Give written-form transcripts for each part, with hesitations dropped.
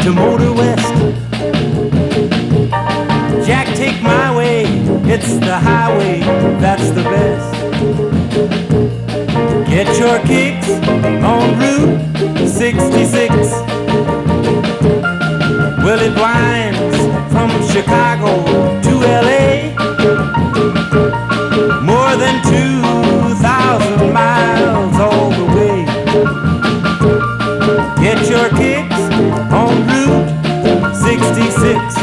to Motor West. Jack, take my way, it's the highway, that's the best. Get your kicks on Route 66. Well, it winds from Chicago to LA, more than 2,000 miles all the way. Get your kicks on Route 66.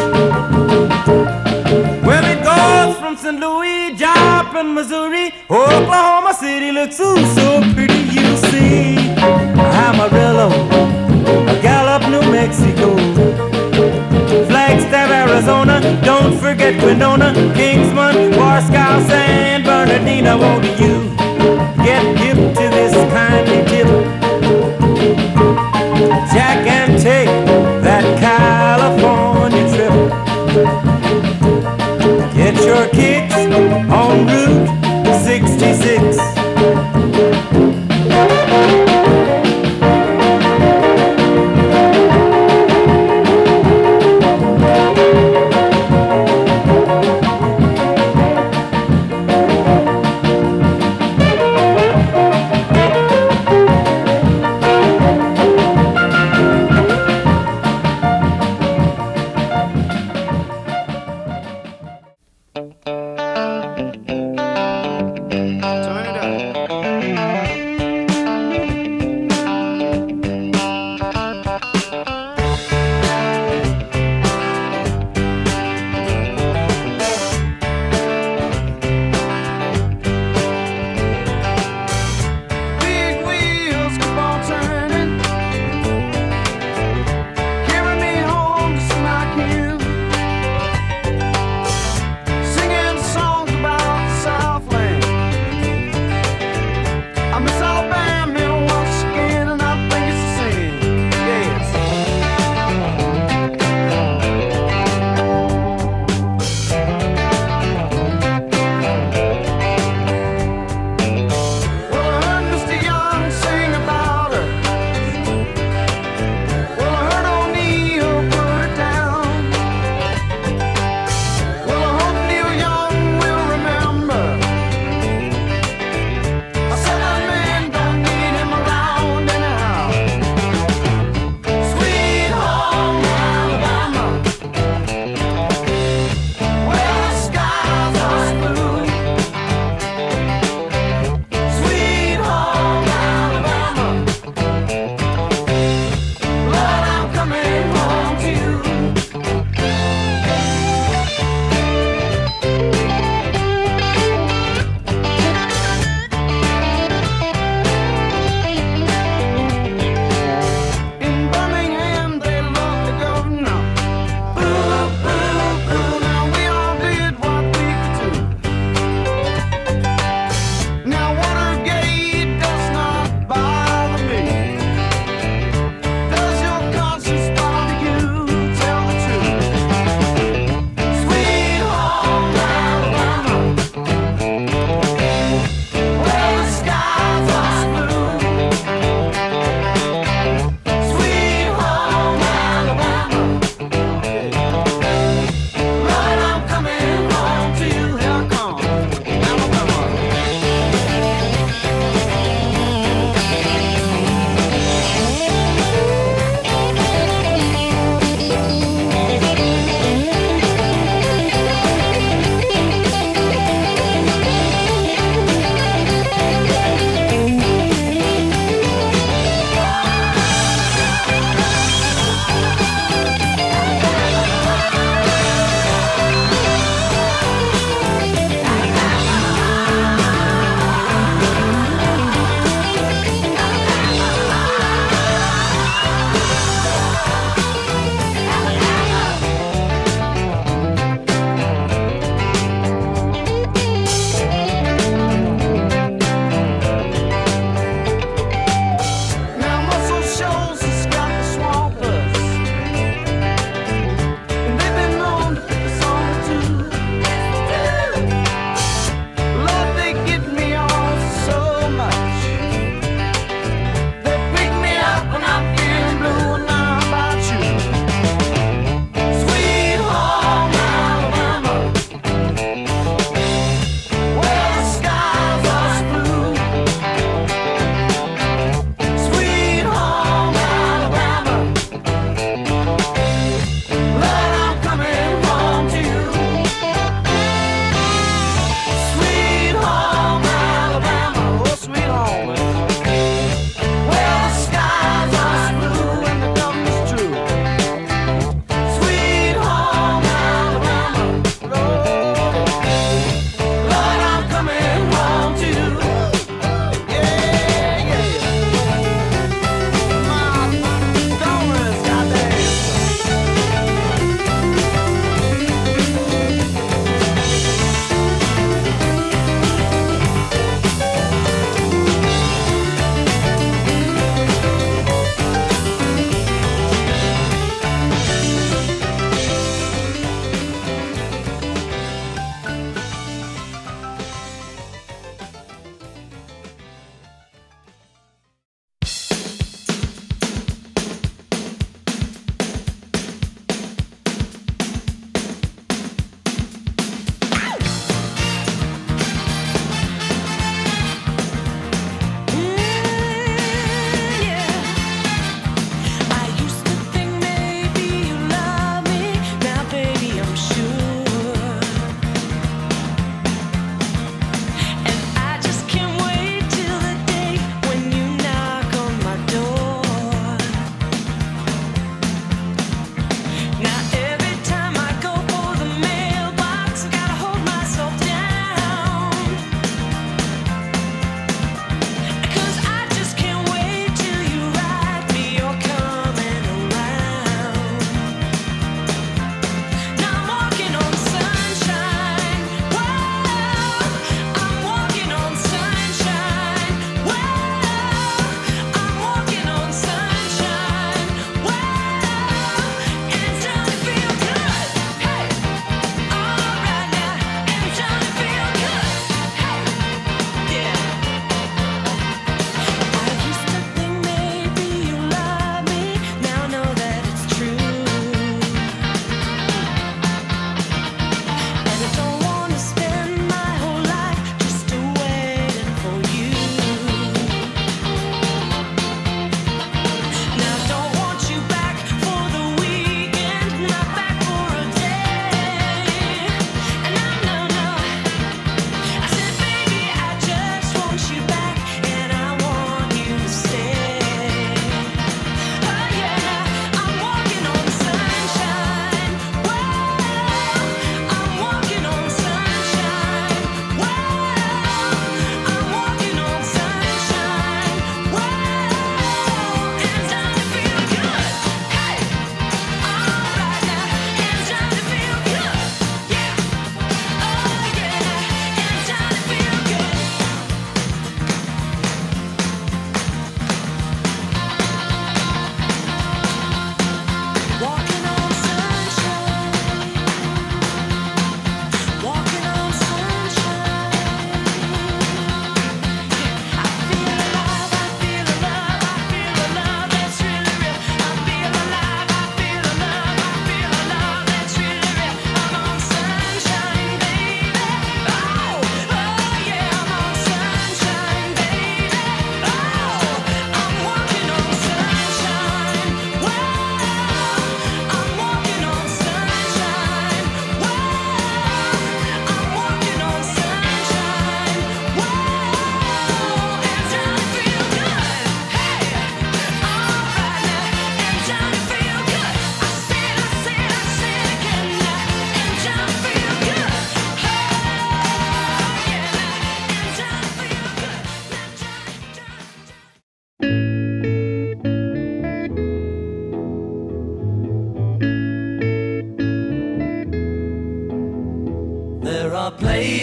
Well, it goes from St. Louis, Joplin, Missouri, Oklahoma City looks so pretty, you see. Amarillo, Gallup, New Mexico, Flagstaff, Arizona, don't forget Winona, Kingsman, Wascow, San Bernardino. Won't you get hip to this kindly tip, Jack, and take that California trip. Get your kicks on Route 66. Turn it up.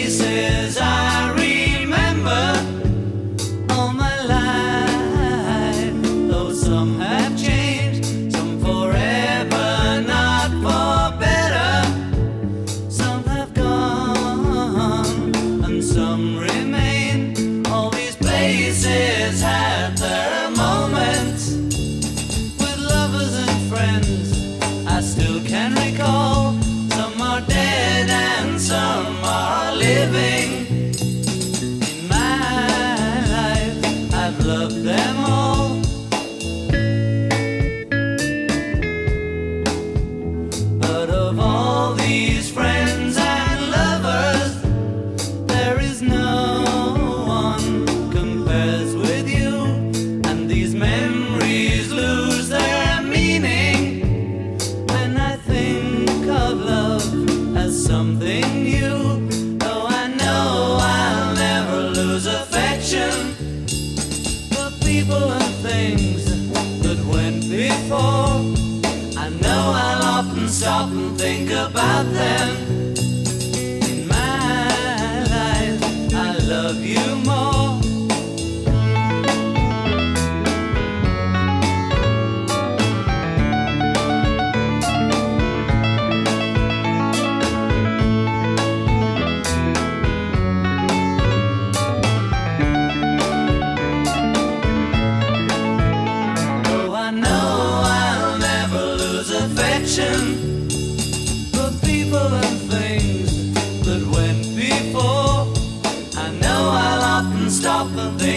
faces I remember all my life, though some have changed, some forever, not for better. Some have gone and some remain. All these places had their moments with lovers and friends I still can recall. Some are dead and some are living. In my life I've loved them all. But of all these friends and lovers, there is no one compares with you. And these memories lose their meaning when I think of love as something new. Though I know I'll never lose affection for people and things that went before. I know I'll often stop and think about them. In my life I love you more. For people and things that went before. I know I'll often stop and think